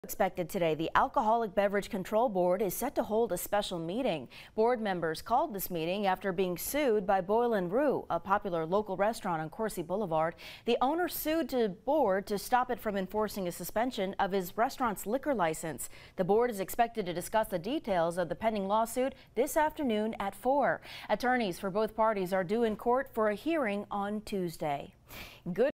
Expected today, the Alcoholic Beverage Control Board is set to hold a special meeting. Board members called this meeting after being sued by Boyle & Roux, a popular local restaurant on Coursey Boulevard. The owner sued the board to stop it from enforcing a suspension of his restaurant's liquor license. The board is expected to discuss the details of the pending lawsuit this afternoon at 4. Attorneys for both parties are due in court for a hearing on Tuesday. Good